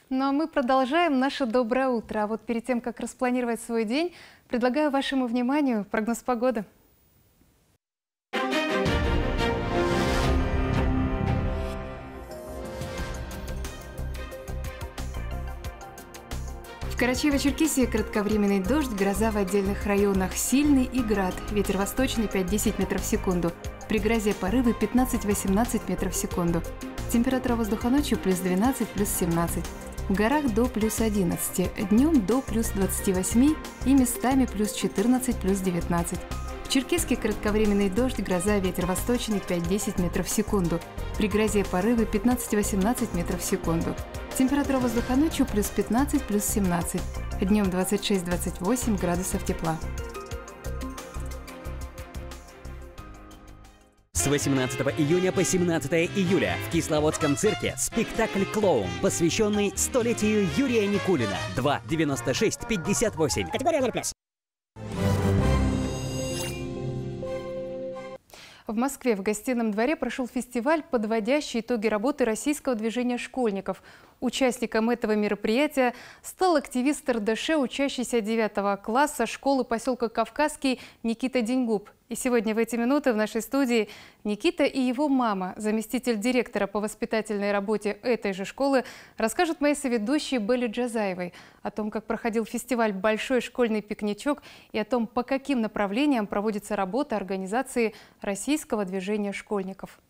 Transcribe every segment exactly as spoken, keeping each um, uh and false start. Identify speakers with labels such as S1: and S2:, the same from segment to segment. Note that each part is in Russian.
S1: Ну а мы продолжаем наше доброе утро. А вот перед тем, как распланировать свой день, предлагаю вашему вниманию прогноз погоды. В Карачаево-Черкесии кратковременный дождь, гроза в отдельных районах, сильный и град. Ветер восточный пять-десять метров в секунду. При грозе порывы пятнадцать-восемнадцать метров в секунду. Температура воздуха ночью плюс двенадцать, плюс семнадцать. В горах до плюс одиннадцати, днем до плюс двадцати восьми и местами плюс четырнадцать, плюс девятнадцать. В Черкесске кратковременный дождь, гроза, ветер восточный пять-десять метров в секунду. При грозе порывы пятнадцать-восемнадцать метров в секунду. Температура воздуха ночью плюс пятнадцать, плюс семнадцать. Днем двадцать шесть — двадцать восемь градусов тепла.
S2: С восемнадцатого июня по семнадцатое июля в Кисловодском цирке спектакль «Клоун», посвященный столетию Юрия Никулина. два девяносто шесть пятьдесят восемь. Категория ноль плюс.
S1: В Москве в Гостином дворе прошел фестиваль, подводящий итоги работы российского движения школьников. Участником этого мероприятия стал активист эр дэ ша, учащийся девятого класса школы поселка Кавказский Никита Деньгуб. И сегодня в эти минуты в нашей студии Никита и его мама, заместитель директора по воспитательной работе этой же школы, расскажут моей соведущей Белле Джазаевой о том, как проходил фестиваль «Большой школьный пикничок» и о том, по каким направлениям проводится работа организации российского движения школьников.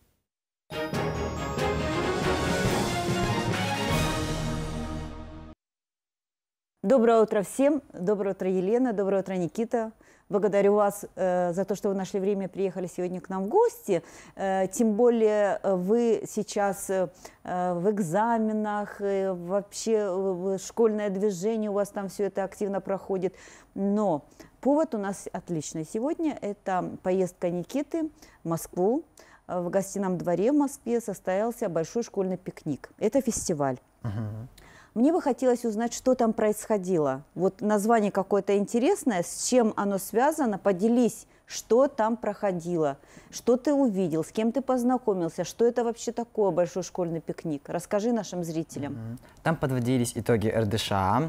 S3: Доброе утро всем. Доброе утро, Елена. Доброе утро, Никита. Благодарю вас э, за то, что вы нашли время и приехали сегодня к нам в гости. Э, тем более вы сейчас э, в экзаменах, э, вообще э, школьное движение, у вас там все это активно проходит. Но повод у нас отличный сегодня. Это поездка Никиты в Москву. В Гостином дворе в Москве состоялся большой школьный пикник. Это фестиваль. Uh-huh. Мне бы хотелось узнать, что там происходило. Вот название какое-то интересное, с чем оно связано. Поделись, что там проходило, что ты увидел, с кем ты познакомился, что это вообще такое большой школьный пикник. Расскажи нашим зрителям.
S4: Там подводились итоги эр дэ ша.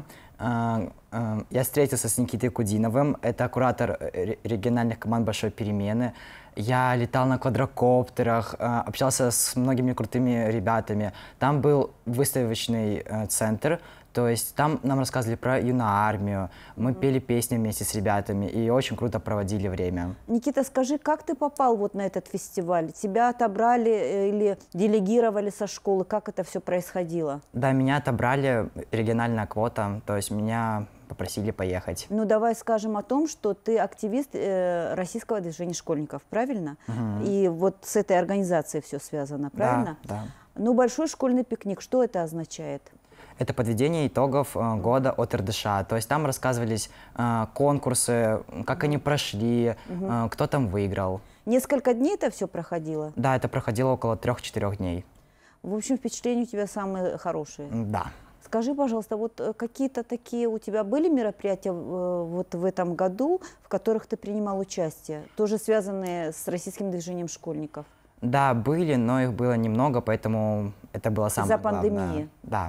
S4: Я встретился с Никитой Кудиновым, это куратор региональных команд «Большой перемены». Я летал на квадрокоптерах, общался с многими крутыми ребятами. Там был выставочный центр, то есть там нам рассказывали про юноармию, мы mm-hmm. пели песни вместе с ребятами и очень круто проводили время.
S3: Никита, скажи, как ты попал вот на этот фестиваль? Тебя отобрали или делегировали со школы? Как это все происходило?
S4: Да, меня отобрали, региональная квота, то есть меня попросили поехать.
S3: Ну, давай скажем о том, что ты активист э, российского движения школьников, правильно? Угу. И вот с этой организацией все связано, правильно?
S4: Да, да.
S3: Ну, большой школьный пикник, что это означает?
S4: Это подведение итогов э, года от эр дэ ша. То есть там рассказывались э, конкурсы, как угу. они прошли, угу. э, кто там выиграл.
S3: Несколько дней это все проходило?
S4: Да, это проходило около трех-четырех дней.
S3: В общем, впечатления у тебя самые хорошие?
S4: Да.
S3: Скажи, пожалуйста, вот какие-то такие у тебя были мероприятия вот в этом году, в которых ты принимал участие, тоже связанные с российским движением школьников?
S4: Да, были, но их было немного, поэтому это было самое главное.
S3: Из-за пандемии?
S4: Да.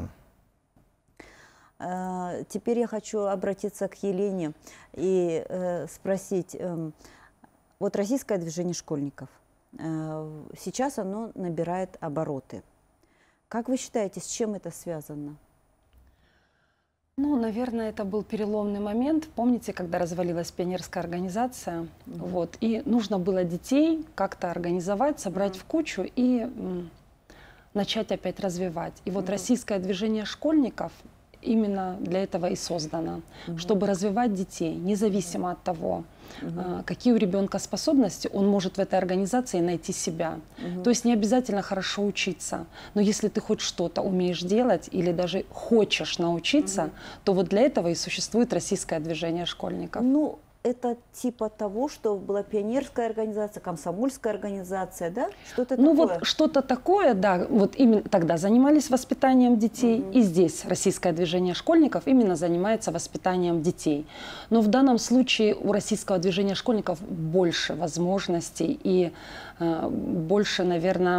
S3: Теперь я хочу обратиться к Елене и спросить, вот российское движение школьников, сейчас оно набирает обороты. Как вы считаете, с чем это связано?
S5: Ну, наверное, это был переломный момент. Помните, когда развалилась пионерская организация? Mm-hmm. Вот, и нужно было детей как-то организовать, собрать mm-hmm. в кучу и м, начать опять развивать. И вот mm-hmm. российское движение школьников именно для этого и создано, mm-hmm. чтобы развивать детей, независимо mm-hmm. от того, mm-hmm. какие у ребенка способности, он может в этой организации найти себя. Mm-hmm. То есть не обязательно хорошо учиться, но если ты хоть что-то умеешь делать или даже хочешь научиться, mm-hmm. то вот для этого и существует российское движение школьников.
S3: Ну, это типа того, что была пионерская организация, комсомольская организация, да? Что-то
S5: ну
S3: такое?
S5: Вот что-то такое, да. Вот именно тогда занимались воспитанием детей, mm-hmm. и здесь российское движение школьников именно занимается воспитанием детей. Но в данном случае у российского движения школьников больше возможностей и э, больше, наверное,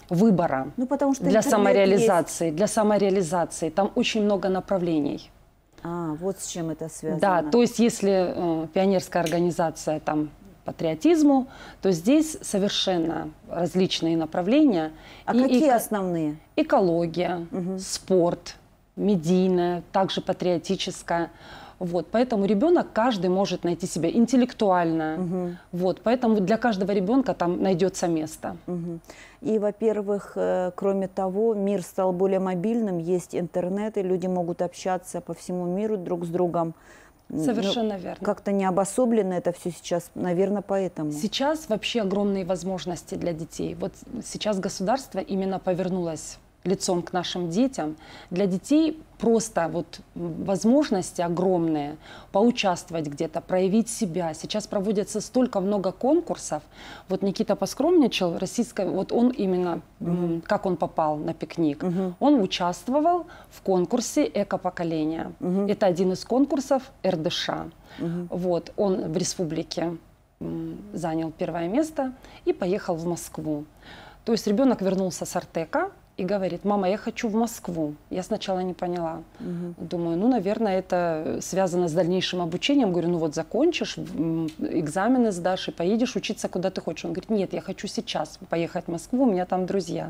S5: выбора,
S3: Ну, потому что
S5: для
S3: интернет
S5: самореализации, для самореализации. Там очень много направлений.
S3: А, вот с чем это связано.
S5: Да, то есть если э, пионерская организация там патриотизму, то здесь совершенно различные направления.
S3: А
S5: И
S3: какие
S5: эко-
S3: основные?
S5: Экология,
S3: Мгм.
S5: спорт, медийная, также патриотическая. Вот, поэтому ребенок каждый может найти себя интеллектуально.
S3: Мгм.
S5: Вот, поэтому для каждого ребенка там найдется место.
S3: Мгм. И, во-первых, э, кроме того, мир стал более мобильным, есть интернет, и люди могут общаться по всему миру друг с другом. Ну,
S5: Совершенно верно.
S3: как-то не обособлено это все сейчас, наверное, поэтому.
S5: Сейчас вообще огромные возможности для детей. Вот сейчас государство именно повернулось лицом к нашим детям. Для детей просто вот возможности огромные поучаствовать где-то, проявить себя. Сейчас проводится столько много конкурсов. Вот Никита поскромничал, российская, вот он именно, м, как он попал на пикник.
S3: Мгм.
S5: Он участвовал в конкурсе «Эко-поколение».
S3: Мгм.
S5: Это один из конкурсов эр дэ ша.
S3: Мгм.
S5: Вот, он в республике м, занял первое место и поехал в Москву. То есть ребенок вернулся с Артека и говорит: мама, я хочу в Москву. Я сначала не поняла.
S3: Мгм.
S5: Думаю, ну, наверное, это связано с дальнейшим обучением. Говорю, ну вот закончишь, м, экзамены сдашь и поедешь учиться куда ты хочешь. Он говорит: нет, я хочу сейчас поехать в Москву, у меня там друзья.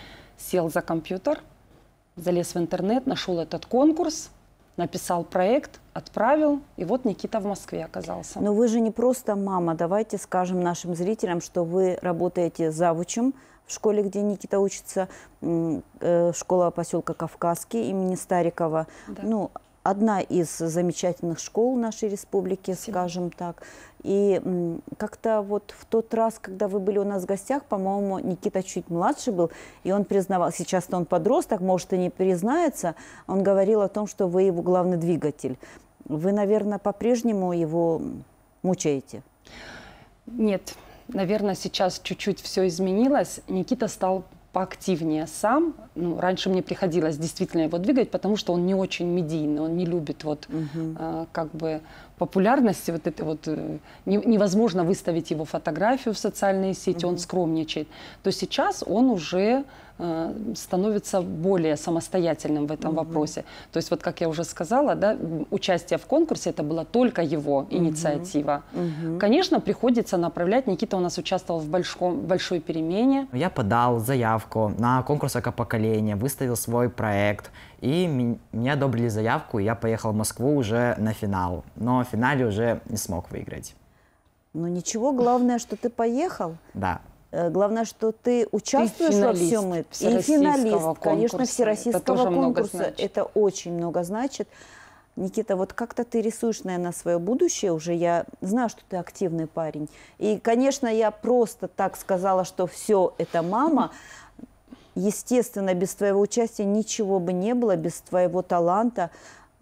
S5: Сел за компьютер, залез в интернет, нашел этот конкурс, написал проект, отправил, и вот Никита в Москве оказался.
S3: Но вы же не просто мама. Давайте скажем нашим зрителям, что вы работаете завучем в школе, где Никита учится, м, э, школа поселка Кавказский имени Старикова.
S5: Да.
S3: Ну, одна из замечательных школ нашей республики,
S5: Спасибо.
S3: скажем так. И м, как-то вот в тот раз, когда вы были у нас в гостях, по-моему, Никита чуть младше был, и он признавал, сейчас-то он подросток, может, и не признается, он говорил о том, что вы его главный двигатель. Вы, наверное, по-прежнему его мучаете.
S5: Нет, наверное, сейчас чуть-чуть все изменилось. Никита стал поактивнее сам. Ну, раньше мне приходилось действительно его двигать, потому что он не очень медийный, он не любит вот
S3: Мгм.
S5: э, как бы популярности вот это вот э, не- невозможно выставить его фотографию в социальные сети, он скромничает. То сейчас он уже э, становится более самостоятельным в этом вопросе. То есть вот как я уже сказала, да, м, участие в конкурсе это была только его инициатива.
S3: Мгм.
S5: Конечно, приходится направлять. Никита у нас участвовал в большом, большой перемене.
S4: Я подал заявку на конкурс «Эко-поколение», выставил свой проект, и ми- мне одобрили заявку, и я поехал в Москву уже на финал. Но в финале уже не смог выиграть.
S3: Ну ничего, главное, что ты поехал.
S4: Да.
S3: Э, Главное, что ты участвуешь во
S5: финалист
S3: всем этом. И
S5: всероссийского
S3: финалист, конечно,
S5: конкурса.
S3: всероссийского
S5: Это тоже много
S3: конкурса.
S5: значит.
S3: Это очень много значит. Никита, вот как-то ты рисуешь, наверное, свое будущее уже. Я знаю, что ты активный парень. И, конечно, я просто так сказала, что все это мама. Естественно, без твоего участия ничего бы не было, без твоего таланта.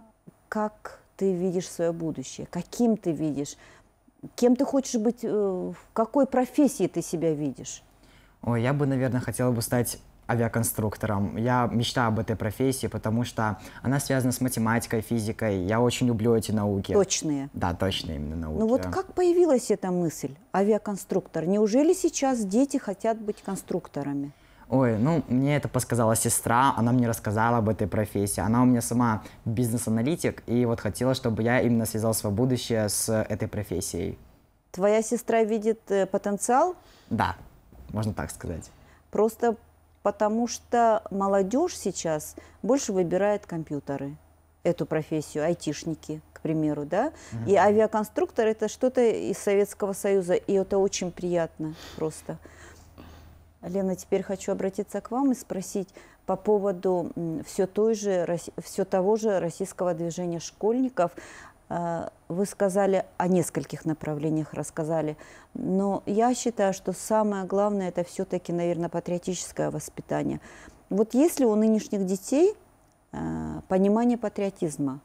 S3: Как ты видишь свое будущее? Каким ты видишь? Кем ты хочешь быть? э, В какой профессии ты себя видишь?
S4: Ой, я бы, наверное, хотела бы стать авиаконструктором. Я мечтаю об этой профессии, потому что она связана с математикой, физикой. Я очень люблю эти науки.
S3: Точные.
S4: Да, точно именно науки.
S3: Ну вот как появилась эта мысль, авиаконструктор? Неужели сейчас дети хотят быть конструкторами?
S4: Ой, ну, мне это подсказала сестра, она мне рассказала об этой профессии. Она у меня сама бизнес-аналитик, и вот хотела, чтобы я именно связал свое будущее с этой профессией.
S3: Твоя сестра видит э, потенциал
S4: Да, можно так сказать.
S3: просто потому, что молодежь сейчас больше выбирает компьютеры, эту профессию, айтишники, к примеру, да? И авиаконструктор – это что-то из Советского Союза, и это очень приятно просто. Лена, теперь хочу обратиться к вам и спросить по поводу м, все, той же, рос- все того же российского движения школьников. Э, Вы сказали о нескольких направлениях, рассказали, но я считаю, что самое главное – это все-таки, наверное, патриотическое воспитание. Вот есть ли у нынешних детей э, понимание патриотизма?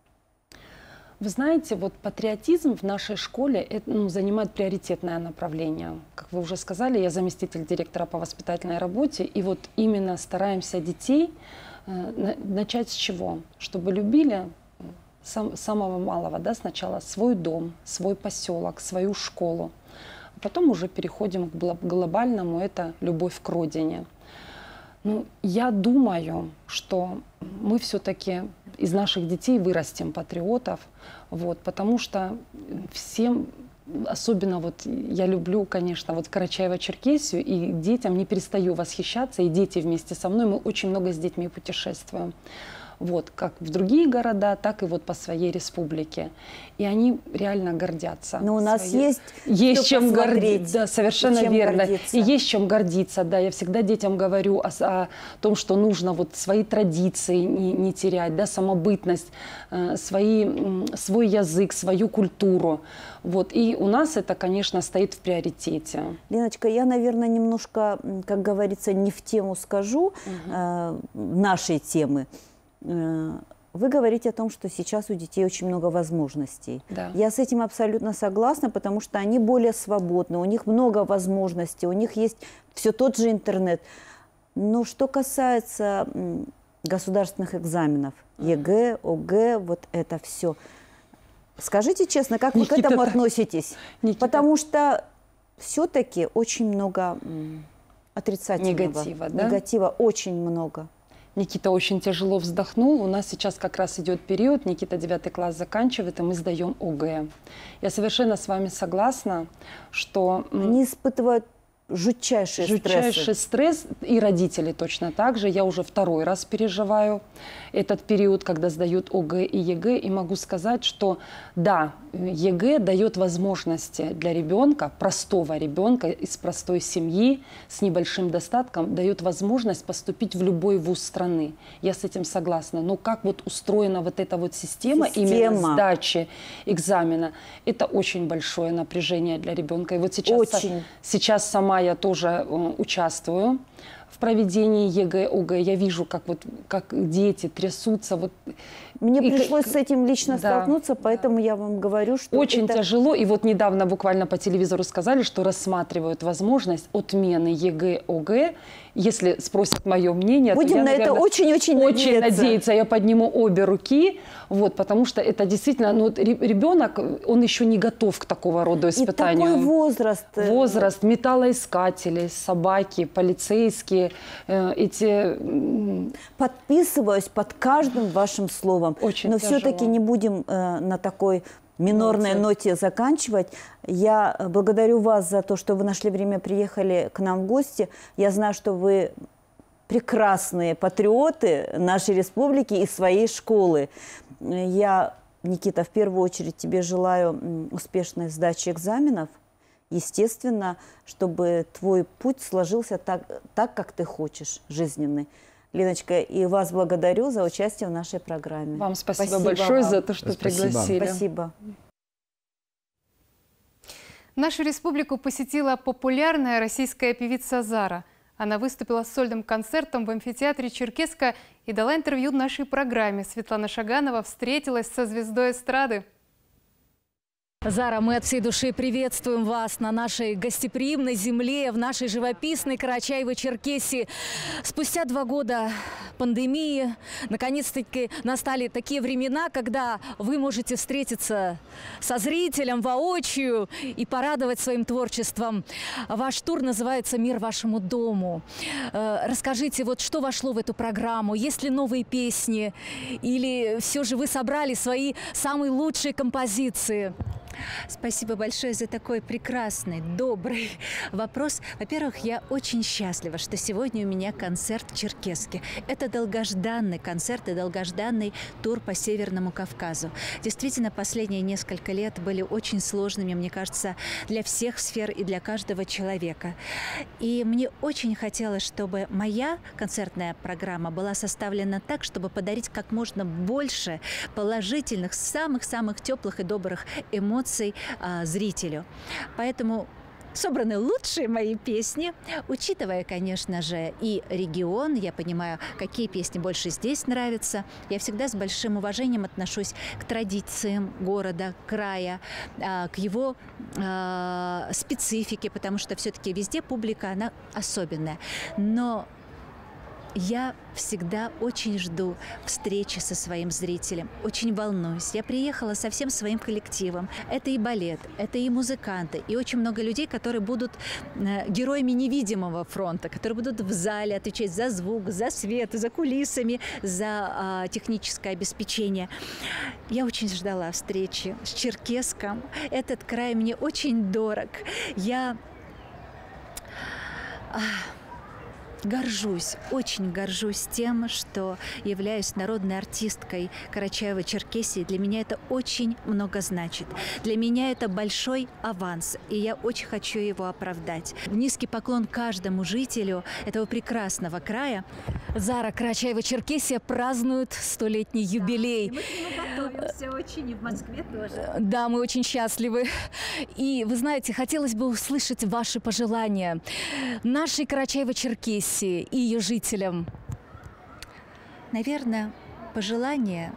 S5: Вы знаете, вот патриотизм в нашей школе это, ну, занимает приоритетное направление. Как вы уже сказали, я заместитель директора по воспитательной работе, и вот именно стараемся детей э, на- начать с чего? Чтобы любили сам- самого малого, да, сначала свой дом, свой поселок, свою школу, а потом уже переходим к гло- глобальному, это любовь к родине. Ну, я думаю, что мы все-таки из наших детей вырастим патриотов, вот, потому что всем, особенно вот я люблю, конечно, вот Карачаево-Черкесию, и детям не перестаю восхищаться, и дети вместе со мной, мы очень много с детьми путешествуем. Вот, как в другие города, так и вот по своей республике. И они реально гордятся.
S3: Но у нас
S5: своей...
S3: есть,
S5: есть чем гордиться. Да, совершенно
S3: чем
S5: верно.
S3: гордиться.
S5: И есть чем гордиться. Да, я всегда детям говорю о, о том, что нужно вот свои традиции не, не терять, да, самобытность, э, свои, свой язык, свою культуру. Вот. И у нас это, конечно, стоит в приоритете.
S3: Леночка, я, наверное, немножко, как говорится, не в тему скажу, угу. э, нашей темы. Вы говорите о том, что сейчас у детей очень много возможностей.
S5: Да.
S3: Я с этим абсолютно согласна, потому что они более свободны, у них много возможностей, у них есть все тот же интернет. Но что касается государственных экзаменов, ЕГЭ, ОГЭ, вот это все. Скажите честно, как
S5: Никита,
S3: вы к этому относитесь?
S5: Никита.
S3: Потому что все-таки очень много отрицательного.
S5: Негатива, да?
S3: Негатива очень много.
S5: Никита очень тяжело вздохнул. У нас сейчас как раз идет период, Никита девятый класс заканчивает, и мы сдаем ОГЭ. Я совершенно с вами согласна, что...
S3: Они испытывают жутчайший,
S5: жутчайший стресс. И родители точно так же. Я уже второй раз переживаю этот период, когда сдают ОГЭ и ЕГЭ. И могу сказать, что да, ЕГЭ дает возможности для ребенка, простого ребенка из простой семьи с небольшим достатком, дает возможность поступить в любой вуз страны. Я с этим согласна. Но как вот устроена вот эта вот система, система. именно сдачи экзамена, это очень большое напряжение для ребенка. И вот сейчас,
S3: очень.
S5: сейчас сама я тоже э, участвую в проведении ЕГЭ, ОГЭ. Я вижу, как, вот, как дети трясутся. Вот.
S3: Мне
S5: и,
S3: пришлось с этим лично да, столкнуться, поэтому да. я вам говорю, что
S5: очень
S3: это...
S5: тяжело. И вот недавно буквально по телевизору сказали, что рассматривают возможность отмены ЕГЭ, ОГЭ. Если спросят мое мнение,
S3: будем
S5: то я,
S3: на
S5: наверное,
S3: это очень-очень
S5: очень
S3: надеяться.
S5: надеяться. Я подниму обе руки, вот, потому что это действительно, ну, ребенок, он еще не готов к такого рода испытанию.
S3: И такой возраст.
S5: Возраст, металлоискатели, собаки, полицейские, э, эти...
S3: Подписываюсь под каждым вашим словом.
S5: Очень
S3: Но
S5: тяжело.
S3: все-таки не будем э, на такой минорной ноте заканчивать. Я благодарю вас за то, что вы нашли время, приехали к нам в гости. Я знаю, что вы прекрасные патриоты нашей республики и своей школы. Я, Никита, в первую очередь тебе желаю успешной сдачи экзаменов. Естественно, чтобы твой путь сложился так, так как ты хочешь, жизненный. Леночка, и вас благодарю за участие в нашей программе.
S5: Вам спасибо, спасибо большое вам. за то, что спасибо. пригласили.
S3: Спасибо.
S1: Нашу республику посетила популярная российская певица Зара. Она выступила с сольным концертом в амфитеатре Черкесска и дала интервью нашей программе. Светлана Шаганова встретилась со звездой эстрады.
S6: Зара, мы от всей души приветствуем вас на нашей гостеприимной земле, в нашей живописной Карачаево-Черкесии. Спустя два года пандемии, наконец-таки настали такие времена, когда вы можете встретиться со зрителем воочию и порадовать своим творчеством. Ваш тур называется «Мир вашему дому». Расскажите, вот что вошло в эту программу? Есть ли новые песни? Или все же вы собрали свои самые лучшие композиции?
S7: Спасибо большое за такой прекрасный, добрый вопрос. Во-первых, я очень счастлива, что сегодня у меня концерт в Черкесске. Это долгожданный концерт и долгожданный тур по Северному Кавказу. Действительно, последние несколько лет были очень сложными, мне кажется, для всех сфер и для каждого человека. И мне очень хотелось, чтобы моя концертная программа была составлена так, чтобы подарить как можно больше положительных, самых-самых теплых и добрых эмоций а, зрителю. Поэтому собраны лучшие мои песни, учитывая, конечно же, и регион. Я понимаю, какие песни больше здесь нравятся. Я всегда с большим уважением отношусь к традициям города, края, к его э, специфике, потому что все-таки везде публика, она особенная. Но Я всегда очень жду встречи со своим зрителем, очень волнуюсь. Я приехала со всем своим коллективом. Это и балет, это и музыканты, и очень много людей, которые будут э, героями невидимого фронта, которые будут в зале отвечать за звук, за свет, за кулисами, за э, техническое обеспечение. Я очень ждала встречи с Черкесском. Этот край мне очень дорог. Я... горжусь, очень горжусь тем, что являюсь народной артисткой Карачаево-Черкесии. Для меня это очень много значит. Для меня это большой аванс, и я очень хочу его оправдать. Низкий поклон каждому жителю этого прекрасного края.
S6: Зара, Карачаево-Черкесия празднует столетний юбилей.
S7: Да, и мы к нему готовимся очень, и в Москве тоже.
S6: Да, мы очень счастливы. И, вы знаете, хотелось бы услышать ваши пожелания нашей Карачаево-Черкесии и ее жителям.
S7: Наверное, пожелание,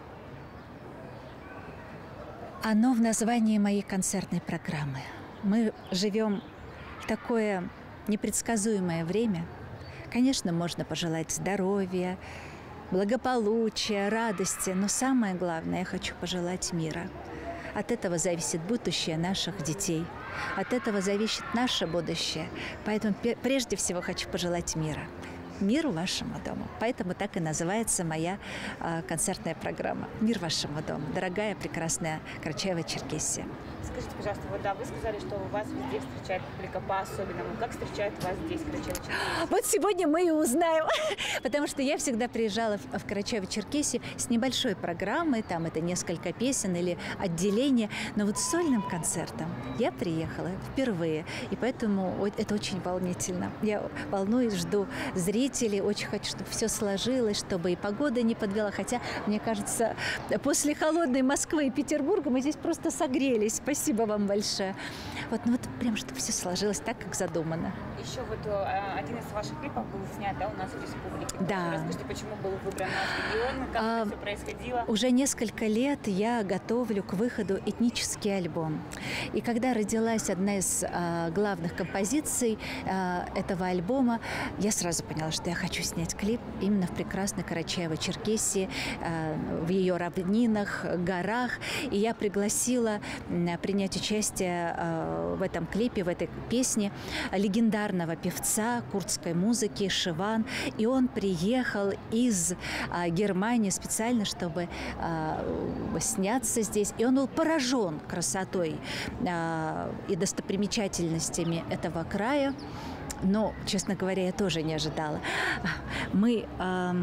S7: оно в названии моей концертной программы. Мы живем в такое непредсказуемое время. Конечно, можно пожелать здоровья, благополучия, радости, но самое главное, я хочу пожелать мира. От этого зависит будущее наших детей. От этого зависит наше будущее. Поэтому прежде всего хочу пожелать мира. Мир вашему дому. Поэтому так и называется моя э, концертная программа. Мир вашему дому. Дорогая, прекрасная Карачаево-Черкесия.
S8: Скажите, пожалуйста, вот да, вы сказали, что вас везде встречает публика по-особенному. Как встречают вас здесь, в Карачаево-Черкесии?
S7: Вот сегодня мы и узнаем. Потому что я всегда приезжала в, в Карачаево-Черкесию с небольшой программой, там это несколько песен или отделения. Но вот с сольным концертом я приехала впервые. И поэтому это очень волнительно. Я волнуюсь, жду зрителей, очень хочу, чтобы все сложилось, чтобы и погода не подвела. Хотя, мне кажется, после холодной Москвы и Петербурга мы здесь просто согрелись. Спасибо вам большое. Вот, ну вот прям, чтобы все сложилось так, как задумано.
S8: Еще вот э, один из ваших клипов был снят, да, у нас в республике.
S7: Да.
S8: Расскажите, почему был выбран наш регион, как а, это все происходило?
S7: Уже несколько лет я готовлю к выходу этнический альбом. И когда родилась одна из а, главных композиций а, этого альбома, я сразу поняла, что я хочу снять клип именно в прекрасной Карачаево-Черкесии, а, в ее равнинах, горах. И я пригласила принять участие э, в этом клипе, в этой песне легендарного певца курдской музыки Шиван. И он приехал из э, Германии специально, чтобы э, сняться здесь. И он был поражен красотой э, и достопримечательностями этого края. Но, честно говоря, я тоже не ожидала. Мы... Э,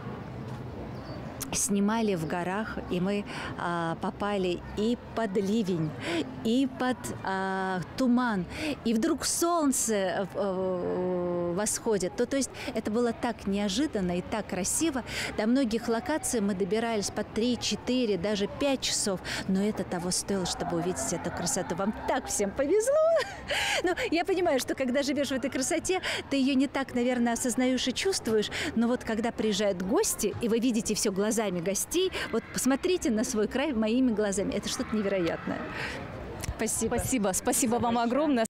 S7: снимали в горах, и мы а, попали и под ливень, и под а, туман, и вдруг солнце а, восходит. То, то есть это было так неожиданно и так красиво. До многих локаций мы добирались по три, четыре, даже пять часов, но это того стоило, чтобы увидеть эту красоту. Вам так всем повезло! Ну, я понимаю, что когда живешь в этой красоте, ты ее не так, наверное, осознаешь и чувствуешь, но вот когда приезжают гости, и вы видите все глазами гостей, вот посмотрите на свой край моими глазами. Это что-то невероятное. Спасибо.
S6: Спасибо. Спасибо вам огромное.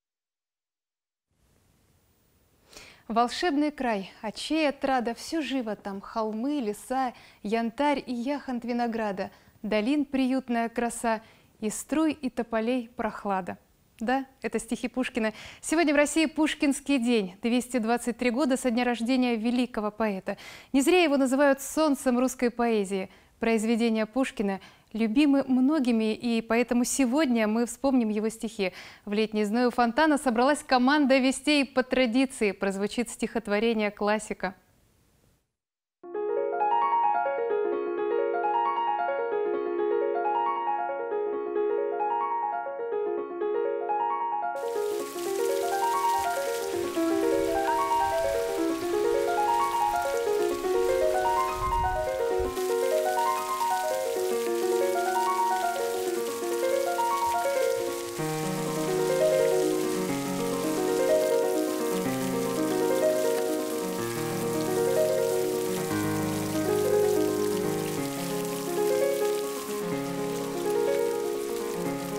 S1: Волшебный край, очей отрада, все живо там, холмы, леса, янтарь и яхонт винограда, долин приютная краса, и струй, и тополей прохлада. Да, это стихи Пушкина. Сегодня в России Пушкинский день. двести двадцать три года со дня рождения великого поэта. Не зря его называют солнцем русской поэзии. Произведения Пушкина любимы многими, и поэтому сегодня мы вспомним его стихи. В летний зной у фонтана собралась команда вестей по традиции. Прозвучит стихотворение классика.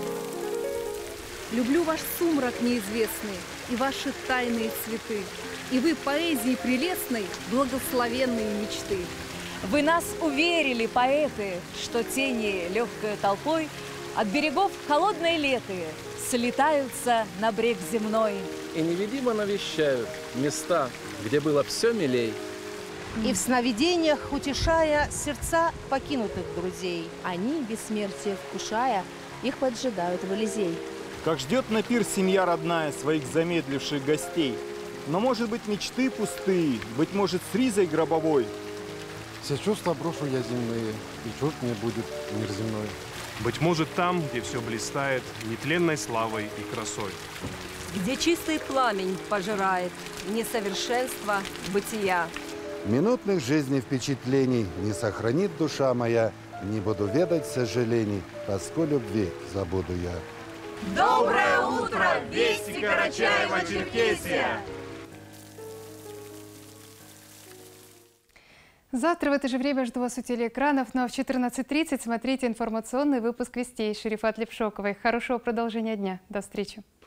S9: Люблю ваш сумрак неизвестный и ваши тайные цветы, и вы поэзии прелестной благословенные мечты.
S6: Вы нас уверили, поэты, что тени легкой толпой от берегов холодной леты слетаются на брег земной.
S10: И невидимо навещают места, где было все милей.
S11: И в сновидениях, утешая сердца покинутых друзей, они, бессмертие вкушая, их поджидают в Элизей.
S12: Как ждет на пир семья родная своих замедливших гостей. Но, может быть, мечты пустые, быть может, с ризой гробовой.
S13: Все чувства брошу я земные, и чужд мне будет мир земной.
S14: Быть может, там, где все блистает нетленной славой и красой.
S15: Где чистый пламень пожирает несовершенство бытия.
S16: Минутных жизней впечатлений не сохранит душа моя, не буду ведать сожалений, тоску любви забуду я.
S17: Доброе утро, вести Карачаево-Черкесия!
S1: Завтра в это же время жду вас у телеэкранов, ну а в четырнадцать тридцать смотрите информационный выпуск «Вестей» с Шерифат Левшоковой. Хорошего продолжения дня. До встречи.